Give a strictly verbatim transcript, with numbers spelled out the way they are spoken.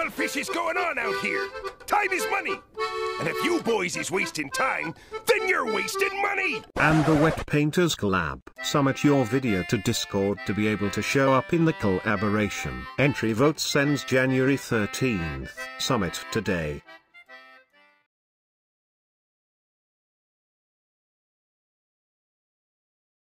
hell fish is going on out here? Time is money. And if you boys is wasting time, then you're wasting money! And the Wet Painters Collab. Submit your video to Discord to be able to show up in the collaboration. Entry votes ends January thirteenth. Submit today.